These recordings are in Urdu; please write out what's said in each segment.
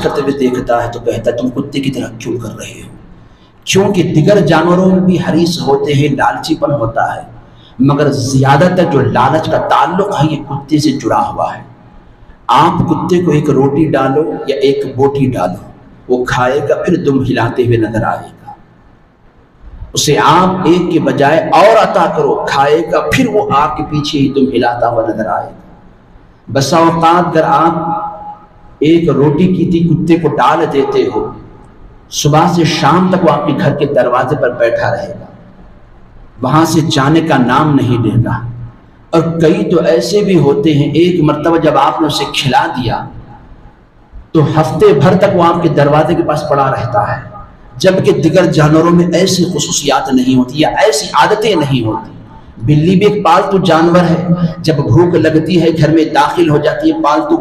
کرتے ہوئے دیکھتا ہے تو کہتا ہے تم کتے کی طرح کیوں کر رہے ہو؟ کیونکہ دیگر جانوروں میں بھی حریص ہوتے ہیں، لالچی پن ہوتا ہے، مگر زیادہ تر جو لالچ کا تعلق ہے یہ کتے سے جڑا ہوا ہے۔ آپ کتے کو ایک روٹی ڈالو یا ایک بوٹی ڈالو، وہ کھائے گا، پھر دم ہلاتے ہوئے نظر آئے گا۔ اسے آپ ایک کے بجائے اور عطا کرو، کھائے گا، پھر وہ آپ کے پیچھے ہی دم ہلاتا ہوا نظر آئے گا۔ بسا اوقات اگر آپ ایک روٹی کی تھی کتے کو ڈال دیتے ہو، صبح سے شام تک وہ آپ کے گھر کے دروازے پر بیٹھا رہے گا، وہاں سے جانے کا نام نہیں لے گا۔ اور کئی تو ایسے بھی ہوتے ہیں ایک مرتبہ جب آپ نے اسے کھلا دیا تو ہفتے بھر تک وہ آپ کے دروازے کے پاس پڑا رہتا ہے، جبکہ دیگر جانوروں میں ایسی خصوصیات نہیں ہوتی یا ایسی عادتیں نہیں ہوتی۔ بلی بھی ایک پالتو جانور ہے، جب بھوک لگتی ہے گھر میں داخل ہو جاتی ہے، پالتو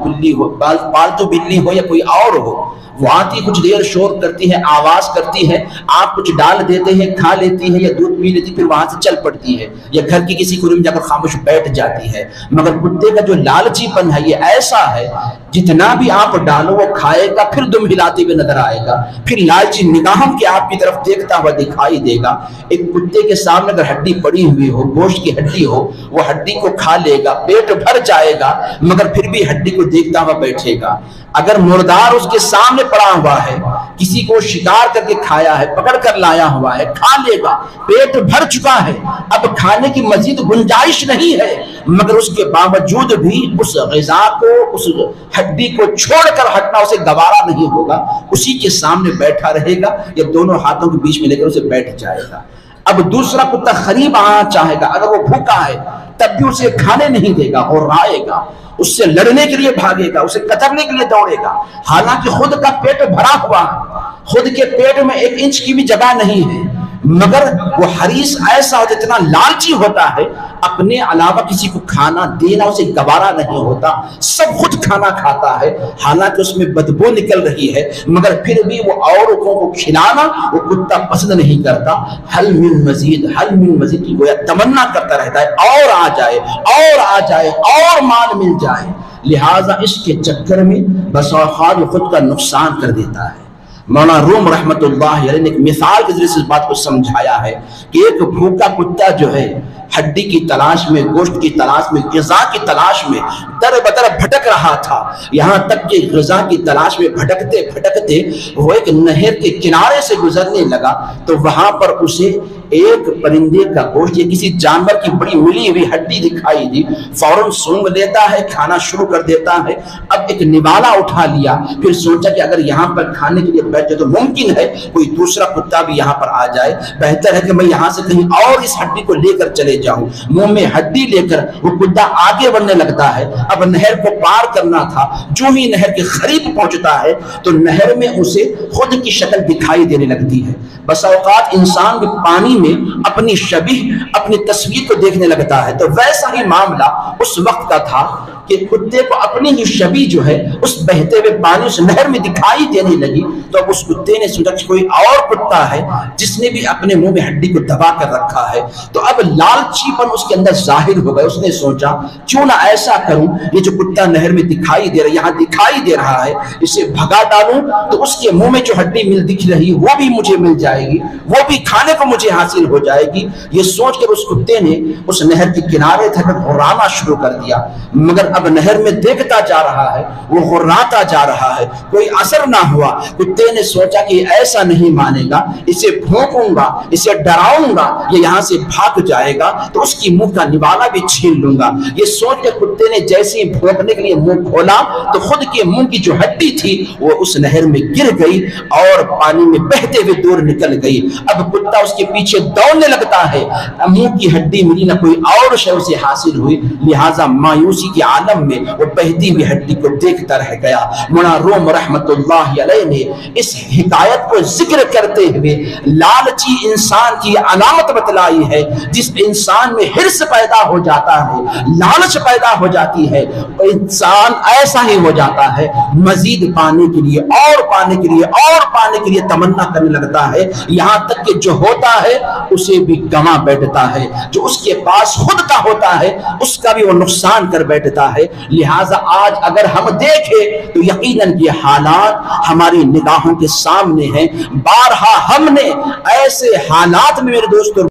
بلی ہو یا کوئی اور ہو، وہ آتی کچھ دیر شور کرتی ہے، آواز کرتی ہے، آپ کچھ ڈال دیتے ہیں، کھا لیتی ہے یا دودھ پی لیتی، پھر وہاں سے چل پڑتی ہے یا گھر کی کسی کونے میں جا کر خاموش بیٹھ جاتی ہے۔ مگر کتے کا جو لالچی پن ہے یہ ایسا ہے، جتنا بھی آپ ڈالو وہ کھائے گا، پھر دم ہلاتے ہوئے نظر آئے گا، پھر لالچی نگاہوں کے آپ کی طرف دیکھتا ہوا دکھائی دے گا۔ ایک کتے کے سامنے اگر ہڈی پڑی ہوئی ہو، گوشت کی ہڈی ہو، وہ ہڈی کو کھا لے گا، پیٹ بھر جائے گا، مگر پھر بھی ہڈی کو دیکھتا ہوا بیٹھے گا۔ اگر مردار اس کے سامنے پڑا ہوا ہے، کسی کو شکار کر کے کھایا ہے، پکڑ کر لایا ہوا ہے، کھا لے گا، پیٹ بھر چکا ہے، اب کھانے کی مزید گنجائش نہیں ہے، مگر اس کے باوجود بھی اس غذا کو، اس ہڈی کو چھوڑ کر ہٹنا اسے گوارا نہیں ہوگا، اسی کے سامنے بیٹھا رہے گا یا دونوں ہاتھوں کے بیچ میں لے کر اسے بیٹھ جائے گا۔ اب دوسرا کتا قریب آنا چاہے گا، اگر وہ بھوکا ہے تب بھی اسے کھانے نہیں دے گا اور رائے گا، اس سے لڑنے کے لیے بھاگے گا، اسے کترنے کے لیے دوڑے گا، حالانکہ خود کا پیٹ بھرا ہوا ہے، خود کے پیٹ میں 1 انچ کی بھی جگہ نہیں ہے، مگر وہ حریص ایسا ہوتا، اتنا لالچی ہوتا ہے، اپنے علاوہ کسی کو کھانا دینا اسے گوارا نہیں ہوتا، سب خود کھانا کھاتا ہے، حالانکہ اس میں بدبو نکل رہی ہے، مگر پھر بھی وہ اوروں کو کھلانا وہ کتا پسند نہیں کرتا۔ حل من مزید، حل من مزید کی گویا تمنا کرتا رہتا ہے، اور آ جائے، اور آ جائے، اور مال مل جائے، لہٰذا اس کے چکر میں بس اوقات وہ خود کا نقصان کر دیتا ہے۔ مولانا روم رحمت اللہ علیہ نے ایک مثال کے ذریعے سے اس بات کو سمجھایا ہے کہ ایک بھوکا کتا جو ہے ہڈی کی تلاش میں، گوشت کی تلاش میں، غذا کی تلاش میں در بدر بھٹک رہا تھا، یہاں تک کہ غذا کی تلاش میں بھٹکتے بھٹکتے وہ ایک نہر کے کنارے سے گزرنے لگا تو وہاں پر اسے ایک پرندے کا گوشت یا کسی جانور کی بڑی ملی ہوئی ہڈی دکھائی دی، فوراً سونگ لیتا ہے، کھانا شروع کر دیتا ہے۔ اب ایک نوالا اٹھا لیا، پھر سوچا کہ اگر یہاں پر کھانے کے لیے بیٹھے تو ممکن ہے کوئی دوسرا کتا بھی یہاں پر آ جائے، بہتر ہے کہ میں یہاں سے کہیں اور اس ہڈی کو لے کر چلے جاؤں۔ منہ میں ہڈی لے کر وہ کتا آگے بڑھنے لگتا ہے، اب نہر کو پار کرنا تھا، جو ہی نہر کے قریب پہنچتا ہے تو نہر میں اسے خود کی شکل دکھائی دینے لگتی ہے۔ بس اوقات انسان بھی پانی میں اپنی شبیہ، اپنی تصویر کو دیکھنے لگتا ہے، تو ویسا ہی معاملہ اس وقت کا تھا کہ کتے کو اپنی ہی شبیہ جو ہے اس بہتے ہوئے پانی اس نہر میں دکھائی دینے لگی، تو اب اس کتے نے سوچا کہ کوئی اور کتا ہے جس نے بھی اپنے منہ میں ہڈی کو دبا کر رکھا ہے، تو اب لالچی پن اس کے اندر ظاہر ہو گیا۔ اس نے سوچا کیوں نہ ایسا کروں، یہ جو کتا نہر میں دکھائی دے رہا ہے، یہاں دکھائی دے رہا ہے، اسے بھگا ڈالوں تو اس کے منہ میں جو ہڈی دکھ رہی وہ بھی مجھے مل جائے گی، وہ بھی کھانے کو مجھے حاصل ہو جائے گی۔ یہ سوچ کر اس کتے نے اس نہر کے کنارے تک غرانا شروع کر دیا، مگر اب نہر میں دیکھتا جا رہا ہے، وہ غراتا جا رہا ہے، کوئی اثر نہ ہوا۔ کتے نے سوچا کہ ایسا نہیں مانے گا، اسے بھونکوں گا، اسے ڈراؤں گا، یہ یہاں سے بھاگ جائے گا تو اس کی منہ کا نوالا بھی چھین لوں گا۔ یہ سوچ کے کتے نے جیسے ہی بھونکنے کے لیے منہ کھولا تو خود کے منہ کی جو ہڈی تھی وہ اس نہر میں گر گئی اور پانی میں بہتے ہوئے دور نکل گئی۔ اب کتا اس کے پیچھے دوڑنے لگتا ہے، منہ کی ہڈی ملی نہ کوئی اور شے اسے حاصل ہوئی، لہٰذا مایوسی کے عالم میں وہ بہتی ہوئی ہڈی کو دیکھتا رہ گیا۔ مولانا روم رحمت اللہ علیہ نے اس حکایت کو ذکر کرتے ہوئے لالچی انسان کی علامت بتلائی ہے، جس انسان میں حرص پیدا ہو جاتا ہے، لالچ پیدا ہو جاتی ہے، انسان ایسا ہی ہو جاتا ہے، مزید پانے کے لیے اور پانے کے لیے اور پانے کے لیے تمنا کرنے لگتا ہے، یہاں تک کہ جو ہوتا ہے اسے بھی گما بیٹھتا ہے، جو اس کے پاس خود کا ہوتا ہے اس کا بھی وہ نقصان کر بیٹھتا ہے۔ لہٰذا آج اگر ہم دیکھیں تو یقیناً یہ حالات ہماری نگاہوں کے سامنے ہیں۔ بارہا ہم نے ایسے حالات میں میرے دوستوں